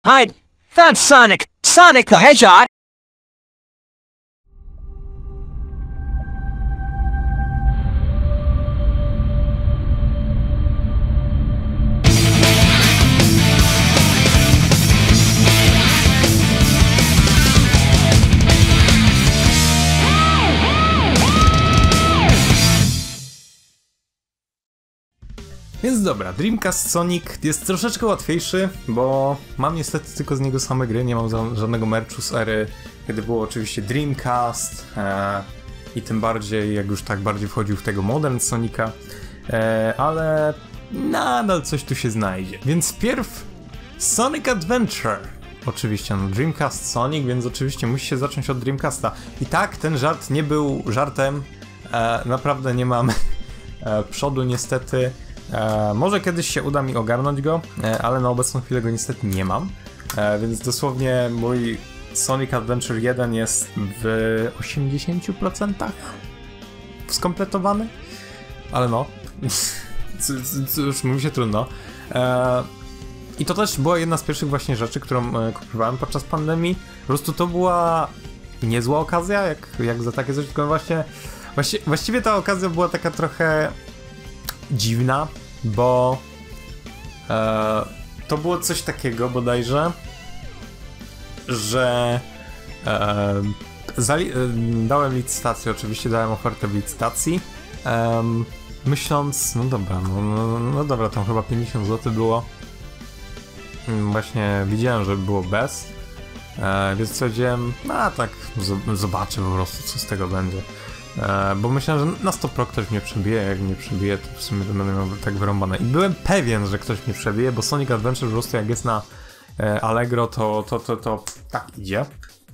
Hi, that's Sonic. Sonic the Hedgehog. Więc dobra, Dreamcast Sonic jest troszeczkę łatwiejszy, bo mam niestety tylko z niego same gry, nie mam żadnego merchu z ery, kiedy było oczywiście Dreamcast i tym bardziej, jak już tak bardziej wchodził w tego Modern Sonica, ale nadal coś tu się znajdzie. Więc pierw Sonic Adventure. Oczywiście, no Dreamcast Sonic, więc oczywiście musi się zacząć od Dreamcasta. I tak, ten żart nie był żartem, naprawdę nie mam przodu niestety. Może kiedyś się uda mi ogarnąć go, ale na obecną chwilę go niestety nie mam, więc dosłownie mój Sonic Adventure 1 jest w 80% skompletowany, ale no, cóż, mówi się trudno. I to też była jedna z pierwszych właśnie rzeczy, którą kupowałem podczas pandemii. Po prostu to była niezła okazja, jak za takie coś, tylko właściwie ta okazja była taka trochę dziwna, bo to było coś takiego bodajże, że dałem licytację, oczywiście dałem ofertę w licytacji, myśląc, no dobra, no dobra, tam chyba 50 zł było. Właśnie widziałem, że było bez, więc stwierdziłem, no tak, zobaczę po prostu, co z tego będzie. Bo myślałem, że na 100% ktoś mnie przebije, jak mnie przebije, to w sumie to będę miał tak wyrąbane. I byłem pewien, że ktoś mnie przebije, bo Sonic Adventure po prostu jak jest na Allegro, to tak idzie.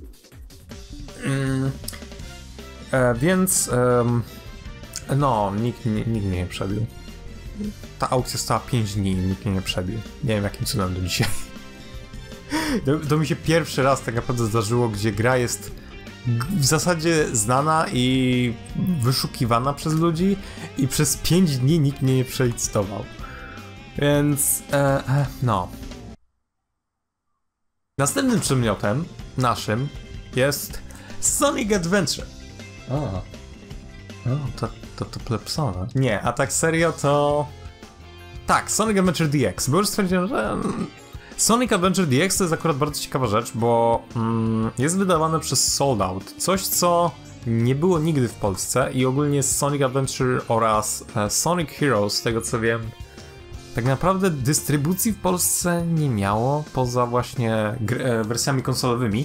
Więc no, nikt mnie nie przebił. Ta aukcja stała 5 dni i nikt mnie nie przebił. Nie wiem, jakim cudem do dzisiaj. To mi się pierwszy raz tak naprawdę zdarzyło, gdzie gra jest w zasadzie znana i wyszukiwana przez ludzi i przez 5 dni nikt mnie nie przelicytował. Więc no. Następnym przedmiotem naszym jest Sonic Adventure. To plepsone. Nie, a tak serio to... Tak, Sonic Adventure DX, bo już stwierdziłem, że... Sonic Adventure DX to jest akurat bardzo ciekawa rzecz, bo jest wydawane przez Sold Out. Coś, co nie było nigdy w Polsce i ogólnie Sonic Adventure oraz Sonic Heroes, z tego co wiem, tak naprawdę dystrybucji w Polsce nie miało, poza właśnie wersjami konsolowymi.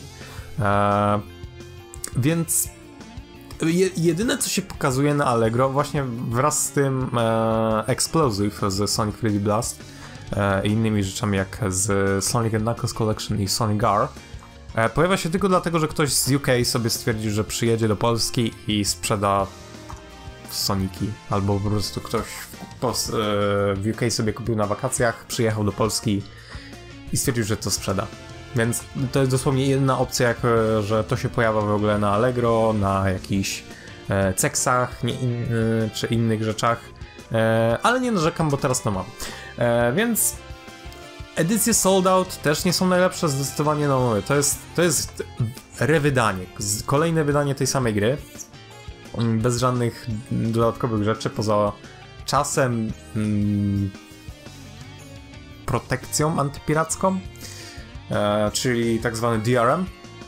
Więc jedyne, co się pokazuje na Allegro, właśnie wraz z tym Explosive z Sonic 3D Blast i innymi rzeczami jak z Sonic & Knuckles Collection i Sonic R, pojawia się tylko dlatego, że ktoś z UK sobie stwierdził, że przyjedzie do Polski i sprzeda Soniki, albo po prostu ktoś w UK sobie kupił na wakacjach, przyjechał do Polski i stwierdził, że to sprzeda. Więc to jest dosłownie jedna opcja, że to się pojawia w ogóle na Allegro, na jakichś ceksach czy innych rzeczach, ale nie narzekam, bo teraz to mam. Więc edycje Sold Out też nie są najlepsze, zdecydowanie no, to jest rewydanie, kolejne wydanie tej samej gry, bez żadnych dodatkowych rzeczy, poza czasem protekcją antypiracką, czyli tak zwany DRM.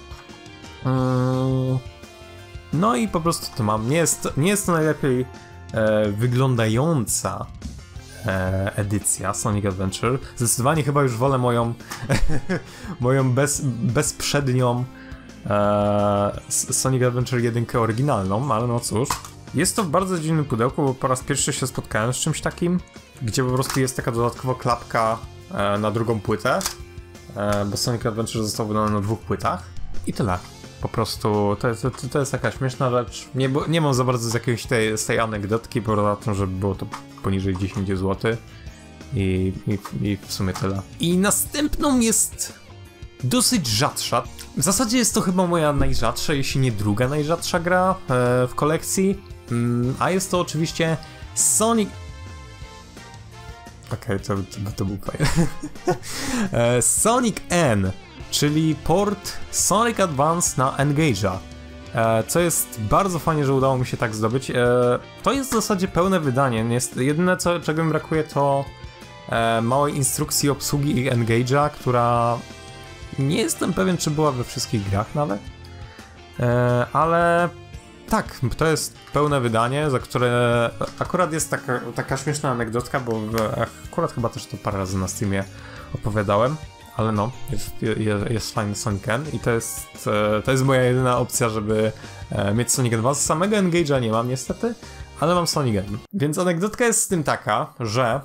No i po prostu to mam. Nie jest to najlepiej wyglądająca edycja Sonic Adventure. Zdecydowanie chyba już wolę moją bezprzednią Sonic Adventure 1 oryginalną, ale no cóż. Jest to w bardzo dziwnym pudełku, bo po raz pierwszy się spotkałem z czymś takim, gdzie po prostu jest taka dodatkowa klapka na drugą płytę, bo Sonic Adventure został wydany na 2 płytach i tyle. Po prostu to jest taka śmieszna rzecz. Nie mam za bardzo z tej anegdotki, poza tym, że było to poniżej 10 zł i w sumie tyle. I następną jest dosyć rzadsza. W zasadzie jest to chyba moja najrzadsza, jeśli nie druga najrzadsza gra w kolekcji, a jest to oczywiście Sonic Okej, to był fajny. Sonic N, czyli port Sonic Advance na N-Gage'a. Co jest bardzo fajnie, że udało mi się tak zdobyć. To jest w zasadzie pełne wydanie. Jedyne, czego mi brakuje, to małej instrukcji obsługi N-Gage'a, która nie jestem pewien, czy była we wszystkich grach nawet. Ale tak, to jest pełne wydanie, za które akurat jest taka śmieszna anegdotka, bo akurat chyba też to parę razy na Steamie opowiadałem. Ale no, jest fajny Sonic N i to jest moja jedyna opcja, żeby mieć Sonic Advance. Samego N-Gage'a nie mam niestety, ale mam Sonic N. Więc anegdotka jest z tym taka, że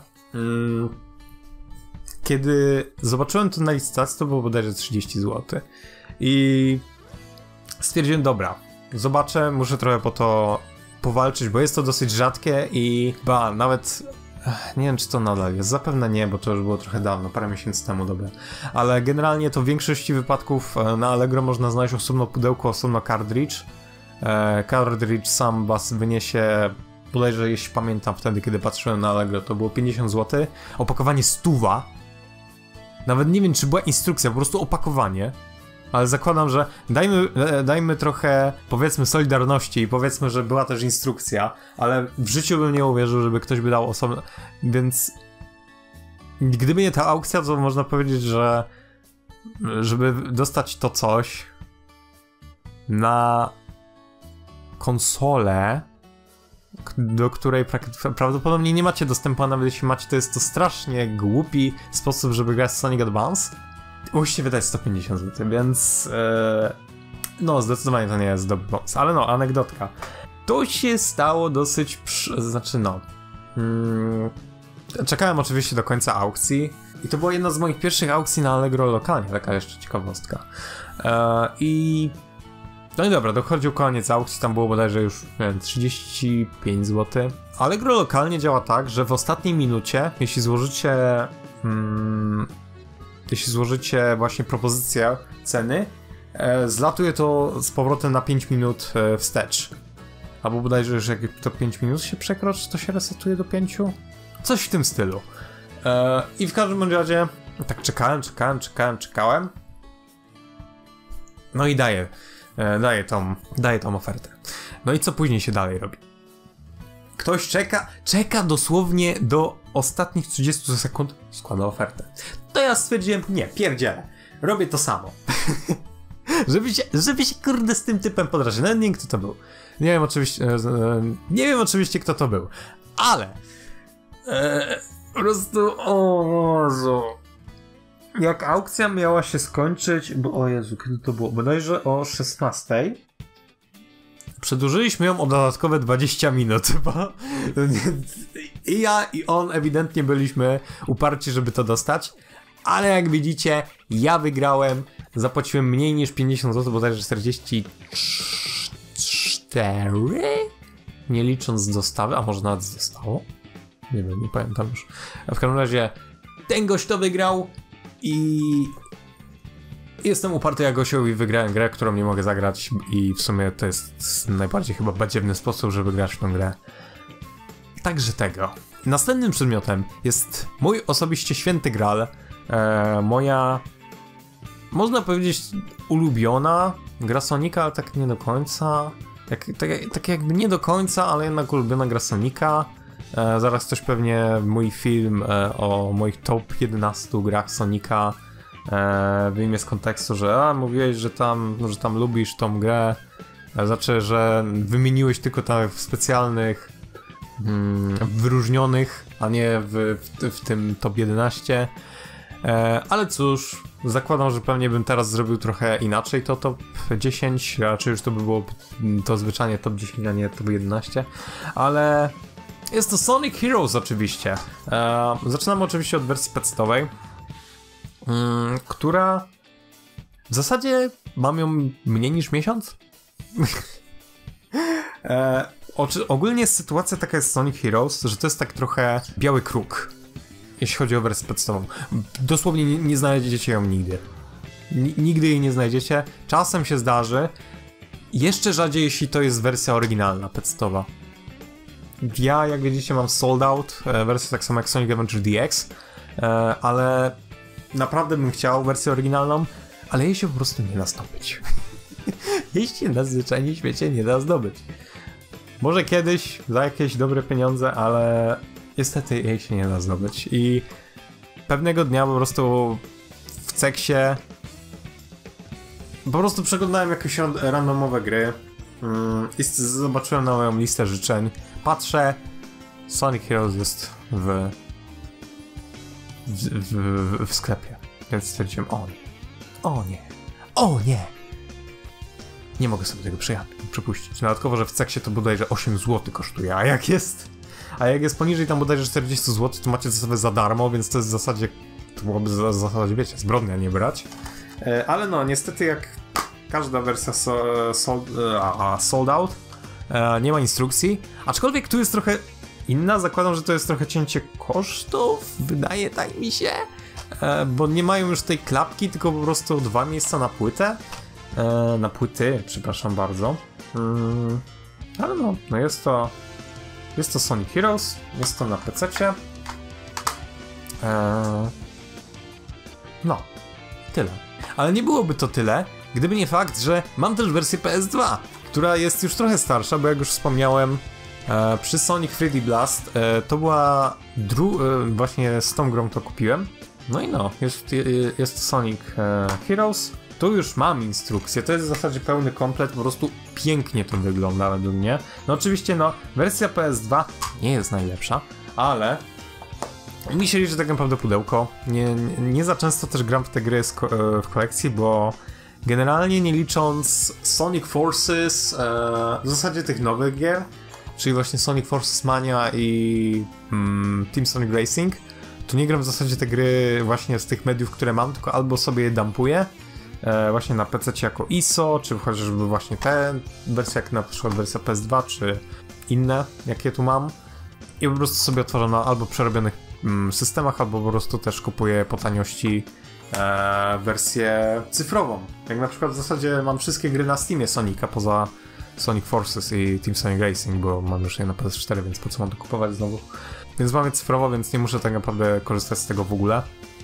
kiedy zobaczyłem to na licytacji, to było bodajże 30 zł. I stwierdziłem, dobra, zobaczę, muszę trochę po to powalczyć, bo jest to dosyć rzadkie i nawet... Nie wiem, czy to nadal jest. Zapewne nie, bo to już było trochę dawno, parę miesięcy temu, dobra. Ale generalnie to w większości wypadków na Allegro można znaleźć osobno pudełko, osobno cartridge. Cartridge sam was wyniesie, bodajże jeśli pamiętam wtedy, kiedy patrzyłem na Allegro, to było 50 zł. Opakowanie 100. Nawet nie wiem, czy była instrukcja, po prostu opakowanie. Ale zakładam, że dajmy trochę, powiedzmy, solidarności i powiedzmy, że była też instrukcja, ale w życiu bym nie uwierzył, żeby ktoś by dał osobno... Więc gdyby nie ta aukcja, to można powiedzieć, że żeby dostać to coś na konsolę, do której prawdopodobnie nie macie dostępu, a nawet jeśli macie, to jest to strasznie głupi sposób, żeby grać w Sonic Advance. Musicie wydać 150 zł, więc no zdecydowanie to nie jest dobry pomysł, ale no, anegdotka. To się stało dosyć, czekałem oczywiście do końca aukcji i to była jedna z moich pierwszych aukcji na Allegro lokalnie, taka jeszcze ciekawostka. No i dobra, dochodził koniec aukcji, tam było bodajże już, nie wiem, 35 zł. Allegro lokalnie działa tak, że w ostatniej minucie, jeśli złożycie właśnie propozycję ceny, zlatuje to z powrotem na 5 minut wstecz. Albo bodajże, że jak to 5 minut się przekroczy, to się resetuje do 5? Coś w tym stylu. I w każdym razie tak czekałem. No i daję tą ofertę. No i co później się dalej robi? Ktoś czeka dosłownie do ostatnich 30 sekund, składa ofertę. To ja stwierdziłem, nie, pierdzielę, robię to samo. żeby się kurde z tym typem podrażnić. Nawet nie wiem, kto to był. Nie wiem oczywiście, kto to był, ale po prostu, o Jezu. Jak aukcja miała się skończyć, bo o Jezu, kiedy to było? Bodajże o 16:00. Przedłużyliśmy ją o dodatkowe 20 minut, bo i ja, i on ewidentnie byliśmy uparci, żeby to dostać, ale jak widzicie, ja wygrałem, zapłaciłem mniej niż 50 zł, bodajże 44? Nie licząc dostawy, a może nawet zostało? Nie wiem, nie pamiętam już. A w każdym razie ten gość to wygrał i jestem uparty jak osioł i wygrałem grę, którą nie mogę zagrać i w sumie to jest najbardziej chyba badziewny sposób, żeby grać w tę grę. Także tego. Następnym przedmiotem jest mój osobiście święty gral, moja, można powiedzieć, ulubiona gra Sonika, ale tak nie do końca, tak jakby nie do końca, ale jednak ulubiona gra Sonika. Zaraz ktoś pewnie mój film o moich top 11 grach Sonika wyjmie z kontekstu, że mówiłeś, że tam lubisz tą grę, znaczy, że wymieniłeś tylko tak w specjalnych, wyróżnionych, a nie w tym top 11. Ale cóż, zakładam, że pewnie bym teraz zrobił trochę inaczej to top 10, raczej już to by było to zwyczajnie top 10, a nie top 11, ale jest to Sonic Heroes oczywiście. Zaczynamy oczywiście od wersji podstawowej, która w zasadzie mam ją mniej niż miesiąc. Ogólnie sytuacja taka jest Sonic Heroes, że to jest tak trochę biały kruk, jeśli chodzi o wersję podstawową. Dosłownie nie znajdziecie ją nigdy. Nigdy jej nie znajdziecie. Czasem się zdarzy. Jeszcze rzadziej, jeśli to jest wersja oryginalna, podstawowa. ja, jak widzicie, mam sold out wersję tak samo jak Sonic Adventure DX, ale naprawdę bym chciał wersję oryginalną, ale jej się po prostu nie da zdobyć. Jej się na zwyczajnie świecie nie da zdobyć. Może kiedyś za jakieś dobre pieniądze, ale niestety jej się nie da zdobyć. I pewnego dnia po prostu w Ceksie po prostu przeglądałem jakieś randomowe gry i zobaczyłem na moją listę życzeń. Patrzę, Sonic Heroes jest w sklepie. Więc stwierdziłem, o nie. Nie mogę sobie tego przepuścić. Dodatkowo, że w Ceksie to bodajże 8 zł kosztuje, a jak jest poniżej tam bodajże 40 zł, to macie sobie za darmo, więc to jest w zasadzie, to byłoby w zasadzie, wiecie, zbrodnia nie brać. Ale no, niestety jak każda wersja sold out, nie ma instrukcji, aczkolwiek tu jest trochę inna, zakładam, że to jest trochę cięcie kosztów, wydaje tak mi się, bo nie mają już tej klapki, tylko po prostu 2 miejsca na płytę. Na płyty, przepraszam bardzo. Ale no jest to Sonic Heroes, jest to na PC-cie. No, tyle. Ale nie byłoby to tyle, gdyby nie fakt, że mam też wersję PS2, która jest już trochę starsza, bo jak już wspomniałem, przy Sonic 3D Blast to była właśnie z tą grą to kupiłem. No i no, jest to Sonic Heroes. Tu już mam instrukcję, to jest w zasadzie pełny komplet, po prostu pięknie to wygląda według mnie. No oczywiście, no, wersja PS2 nie jest najlepsza, ale mi się liczy tak naprawdę pudełko. Nie za często też gram w te gry w kolekcji, bo generalnie nie licząc Sonic Forces, w zasadzie tych nowych gier, czyli właśnie Sonic Forces Mania i Team Sonic Racing, to nie gram w zasadzie te gry właśnie z tych mediów, które mam, tylko albo sobie je dumpuję, właśnie na PC jako ISO, czy chociażby właśnie te wersje, jak na przykład wersja PS2, czy inne, jakie tu mam, i po prostu sobie otworzę na albo przerobionych systemach, albo po prostu też kupuję po taniości wersję cyfrową. Jak na przykład w zasadzie mam wszystkie gry na Steamie Sonika, poza Sonic Forces i Team Sonic Racing, bo mam już je na PS4, więc po co mam to kupować znowu? Więc mam je cyfrowo, więc nie muszę tak naprawdę korzystać z tego w ogóle.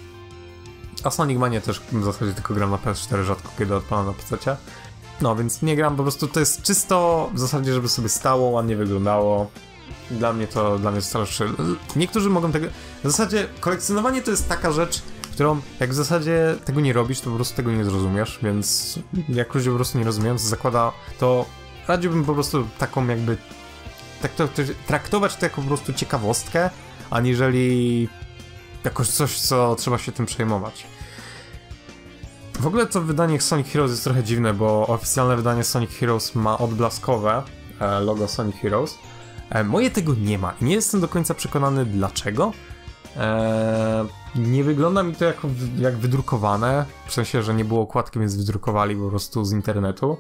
A Sonic Mania też w zasadzie tylko gram na PS4, rzadko kiedy odpalam na PC. No, więc nie gram, po prostu to jest czysto w zasadzie, żeby sobie stało, ładnie wyglądało. Dla mnie to starszy. Niektórzy mogą tego... W zasadzie kolekcjonowanie to jest taka rzecz, którą jak w zasadzie tego nie robisz, to po prostu tego nie zrozumiesz, więc jak ludzie po prostu nie rozumieją, co zakłada, to radziłbym po prostu taką jakby... traktować to jako po prostu ciekawostkę, aniżeli jakoś coś, co trzeba się tym przejmować. W ogóle to wydanie Sonic Heroes jest trochę dziwne, bo oficjalne wydanie Sonic Heroes ma odblaskowe logo Sonic Heroes. Moje tego nie ma i nie jestem do końca przekonany dlaczego. Nie wygląda mi to jak wydrukowane, w sensie, że nie było okładki, więc wydrukowali po prostu z internetu.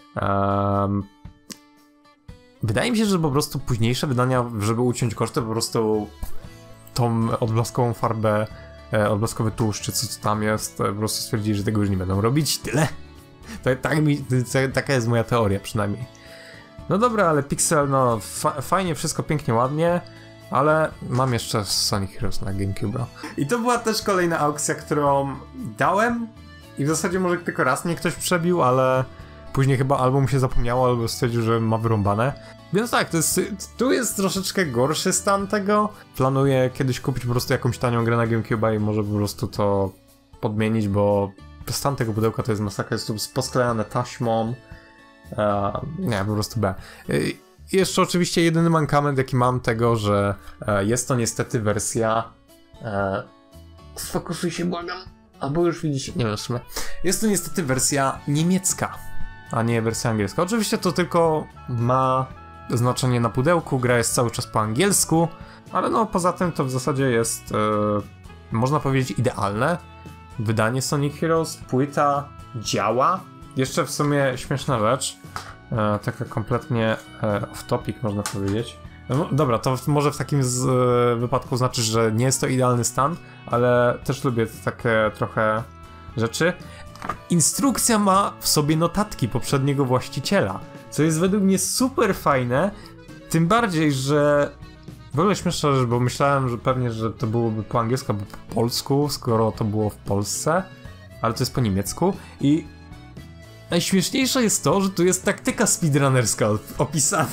Wydaje mi się, że po prostu późniejsze wydania, żeby uciąć koszty, po prostu tą odblaskową farbę, odblaskowy tłuszcz, czy co tam jest, po prostu stwierdzili, że tego już nie będą robić, tyle. Taka jest moja teoria przynajmniej. No dobra, ale Pixel, no fajnie, wszystko pięknie, ładnie, ale mam jeszcze Sonic Heroes na GameCube. I to była też kolejna aukcja, którą dałem i w zasadzie może tylko raz mnie ktoś przebił, ale później chyba albo mu się zapomniało, albo stwierdził, że ma wyrąbane. Więc tak, tu jest troszeczkę gorszy stan tego. Planuję kiedyś kupić po prostu jakąś tanią grę na GameCube'a i może po prostu to podmienić, bo stan tego pudełka to jest masakra, jest tu posklejane taśmą. Nie, po prostu B. I jeszcze oczywiście jedyny mankament, jaki mam tego, że jest to niestety wersja... Sfokusuj się, błagam. Albo już widzicie, nie wiem w sumie. Jest to niestety wersja niemiecka, a nie wersja angielska. Oczywiście to tylko ma znaczenie na pudełku, gra jest cały czas po angielsku, ale no poza tym to w zasadzie jest, można powiedzieć, idealne wydanie Sonic Heroes. Płyta działa. Jeszcze w sumie śmieszna rzecz, taka kompletnie off topic można powiedzieć. No, dobra, to może w takim wypadku znaczy, że nie jest to idealny stan, ale też lubię takie trochę rzeczy. Instrukcja ma w sobie notatki poprzedniego właściciela, co jest według mnie super fajne, Tym bardziej, że w ogóle śmieszna rzecz, bo myślałem, że pewnie, że to byłoby po angielsku albo po polsku, skoro to było w Polsce, ale to jest po niemiecku i najśmieszniejsze jest to, że tu jest taktyka speedrunnerska opisana.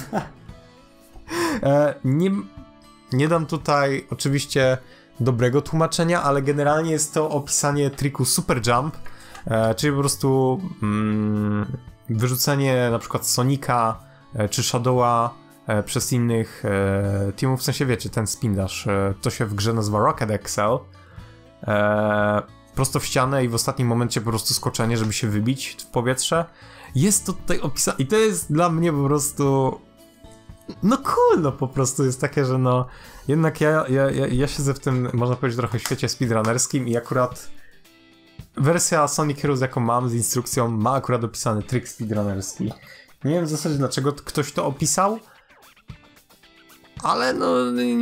Nie dam tutaj oczywiście dobrego tłumaczenia, ale generalnie jest to opisanie triku Super Jump, czyli po prostu wyrzucenie na przykład Sonika czy Shadowa przez innych teamów, w sensie wiecie, ten spin dash, to się w grze nazywa Rocket Excel, prosto w ścianę i w ostatnim momencie po prostu skoczenie, żeby się wybić w powietrze. Jest to tutaj opisane i to jest dla mnie po prostu no cool, no po prostu jest takie, że no jednak ja siedzę w tym, można powiedzieć, trochę świecie speedrunnerskim i akurat wersja Sonic Heroes, jaką mam z instrukcją, ma akurat opisany trik speedrunnerski. Nie wiem w zasadzie dlaczego ktoś to opisał, ale no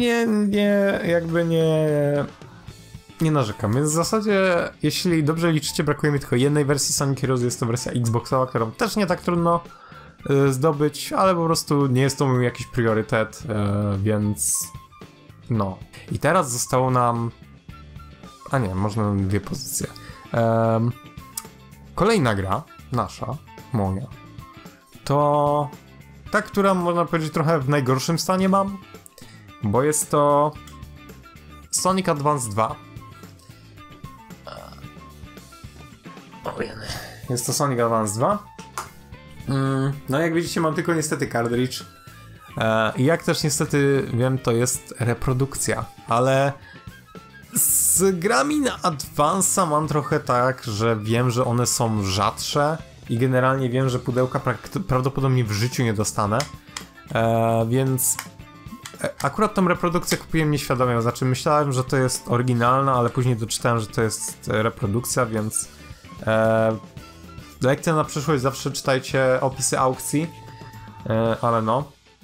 nie narzekam, więc w zasadzie, jeśli dobrze liczycie, brakuje mi tylko jednej wersji Sonic Heroes, jest to wersja Xboxowa, którą też nie tak trudno zdobyć, ale po prostu nie jest to mój jakiś priorytet, więc no. I teraz zostało nam... A nie, można dwie pozycje. Kolejna gra, nasza, moja, to ta, która można powiedzieć trochę w najgorszym stanie mam, bo jest to Sonic Advance 2. Jest to Sonic Advance 2. No jak widzicie, mam tylko niestety cartridge. I jak też niestety wiem, to jest reprodukcja, ale z grami na Advance'a mam trochę tak, że wiem, że one są rzadsze i generalnie wiem, że pudełka prawdopodobnie w życiu nie dostanę, więc akurat tą reprodukcję kupiłem nieświadomie, znaczy myślałem, że to jest oryginalna, ale później doczytałem, że to jest reprodukcja, więc lekcja na przyszłość, zawsze czytajcie opisy aukcji, ale no.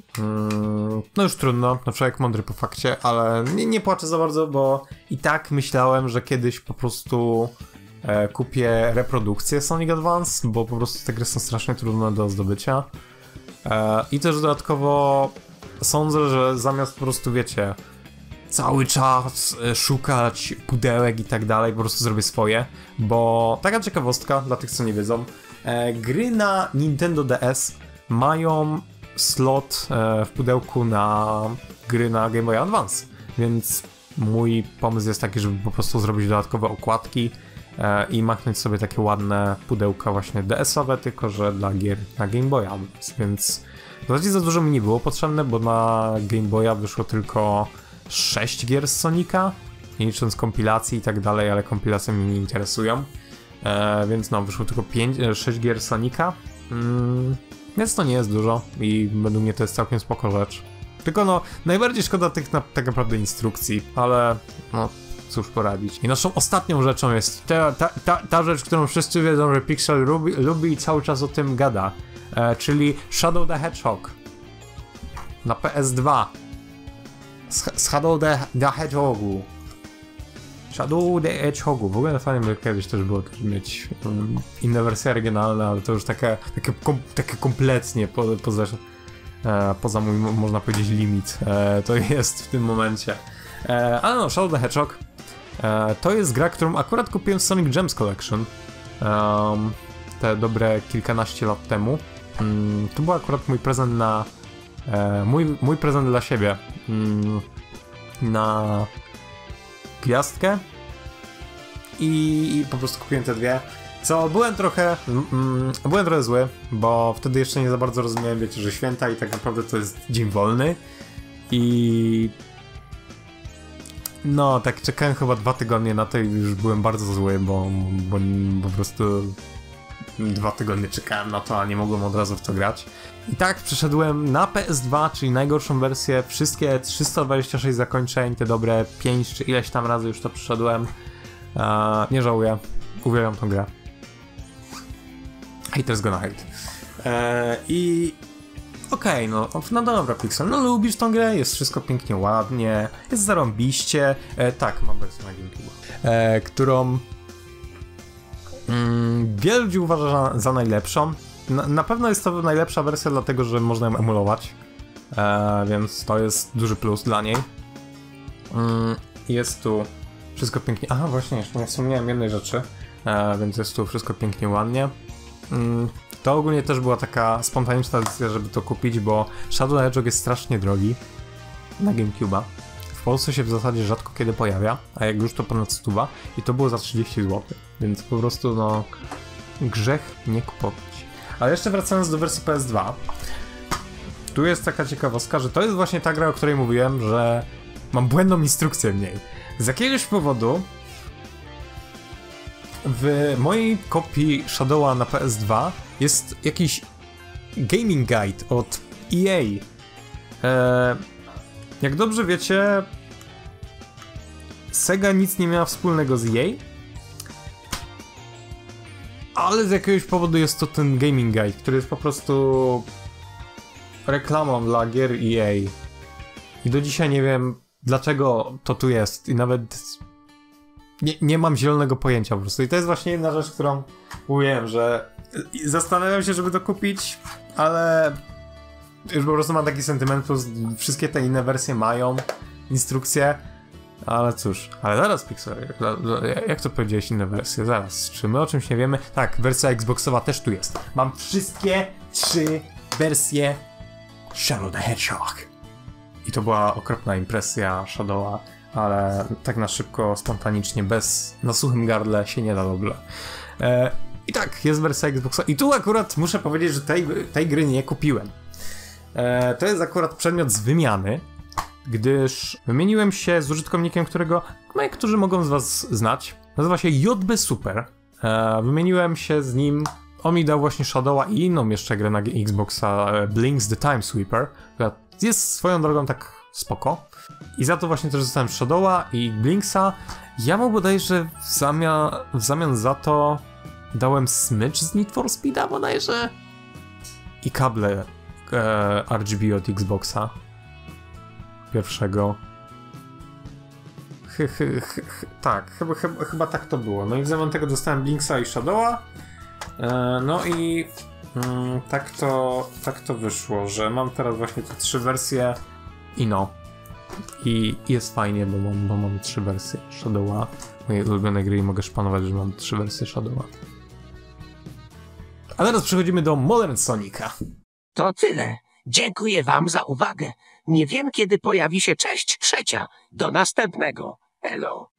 No już trudno, na człowiek mądry po fakcie, ale nie płaczę za bardzo, bo i tak myślałem, że kiedyś po prostu kupię reprodukcję Sonic Advance, bo po prostu te gry są strasznie trudne do zdobycia. I też dodatkowo sądzę, że zamiast po prostu, wiecie, cały czas szukać pudełek i tak dalej, po prostu zrobię swoje, bo taka ciekawostka dla tych, co nie wiedzą, gry na Nintendo DS mają slot w pudełku na gry na Game Boy Advance, więc mój pomysł jest taki, żeby po prostu zrobić dodatkowe okładki i machnąć sobie takie ładne pudełka właśnie DS-owe, tylko że dla gier na Game Boy Advance, więc w zasadzie za dużo mi nie było potrzebne, bo na Game Boya wyszło tylko 6 gier z Sonika, nie licząc kompilacji i tak dalej, ale kompilacje mnie nie interesują, więc no, wyszło tylko 6 gier Sonika, więc to nie jest dużo i według mnie to jest całkiem spoko rzecz. Tylko no, najbardziej szkoda tych tak naprawdę instrukcji, ale no, cóż poradzić. I naszą ostatnią rzeczą jest ta rzecz, którą wszyscy wiedzą, że Pixel lubi i cały czas o tym gada, czyli Shadow the Hedgehog na PS2. Shadow the Hedgehogu. Shadow the Hedgehogu. W ogóle fajnie by kiedyś też było też mieć inne wersje regionalne, ale to już takie kompletnie poza mój, można powiedzieć, limit. To jest w tym momencie. Ale no, Shadow the Hedgehog to jest gra, którą akurat kupiłem z Sonic Gems Collection te dobre kilkanaście lat temu. To był akurat mój prezent na mój prezent dla siebie na gwiazdkę i po prostu kupiłem te dwie, co byłem trochę zły, bo wtedy jeszcze nie za bardzo rozumiałem, wiecie, że święta i tak naprawdę to jest dzień wolny i no tak czekałem chyba 2 tygodnie na to i już byłem bardzo zły, bo po prostu 2 tygodnie czekałem na to, a nie mogłem od razu w to grać. I tak przeszedłem na PS2, czyli najgorszą wersję, wszystkie 326 zakończeń, te dobre 5 czy ileś tam razy już to przeszedłem. Nie żałuję, uwielbiam tą grę. Haters gonna hate. I okej, no dobra Pixel, no lubisz tą grę, jest wszystko pięknie, ładnie, jest zarąbiście. Tak, mam wersję na GameCube, którą wielu ludzi uważa za najlepszą. Na pewno jest to najlepsza wersja, dlatego że można ją emulować. więc to jest duży plus dla niej. Jest tu wszystko pięknie... Aha, właśnie, jeszcze nie wspomniałem jednej rzeczy, więc jest tu wszystko pięknie, ładnie. To ogólnie też była taka spontaniczna decyzja, żeby to kupić, bo Shadow the Hedgehog jest strasznie drogi na GameCube'a. W Polsce się w zasadzie rzadko kiedy pojawia, a jak już to ponad 100 i to było za 30 zł, więc po prostu no grzech nie kupować. Ale jeszcze wracając do wersji PS2, tu jest taka ciekawostka, że to jest właśnie ta gra, o której mówiłem, że mam błędną instrukcję w niej. Z jakiegoś powodu w mojej kopii Shadowa na PS2 jest jakiś gaming guide od EA. Jak dobrze wiecie, Sega nic nie miała wspólnego z EA, ale z jakiegoś powodu jest to ten gaming guide, który jest po prostu reklamą dla gier EA. I do dzisiaj nie wiem, dlaczego to tu jest i nawet nie mam zielonego pojęcia po prostu. I to jest właśnie jedna rzecz, którą mówiłem, że zastanawiam się, żeby to kupić, ale już po prostu mam taki sentyment, plus wszystkie te inne wersje mają instrukcje, ale cóż. Ale zaraz, Pixel, jak to powiedziałeś, inne wersje? Zaraz, czy my o czymś nie wiemy? Tak, wersja Xboxowa też tu jest. Mam wszystkie 3 wersje Shadow the Hedgehog. I to była okropna impresja Shadowa, ale tak na szybko, spontanicznie, na suchym gardle się nie da dobrze. I tak, jest wersja Xboxa. I tu akurat muszę powiedzieć, że tej gry nie kupiłem. To jest akurat przedmiot z wymiany, gdyż wymieniłem się z użytkownikiem, którego niektórzy mogą z was znać. Nazywa się JB Super. Wymieniłem się z nim. On mi dał właśnie Shadowa i inną jeszcze grę na Xboxa, Blinks the Time Sweeper, która jest swoją drogą tak spoko. I za to właśnie też dostałem Shadowa i Blinksa. Ja mu bodajże w zamian za to dałem smycz z Need for Speeda bodajże i kable RGB od Xboxa pierwszego. Tak, chyba tak to było. No i w zamian tego dostałem Blinksa i Shadowa. No i tak to wyszło, że mam teraz właśnie te 3 wersje i no. I jest fajnie, bo mam 3 wersje Shadowa. Mojej ulubionej gry i mogę szpanować, że mam 3 wersje Shadowa. A teraz przechodzimy do Modern Sonica. To tyle. Dziękuję wam za uwagę. Nie wiem, kiedy pojawi się część 3. Do następnego. Elo.